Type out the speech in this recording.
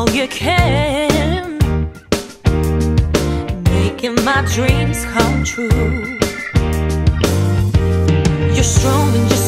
you can, making my dreams come true. You're strong and you're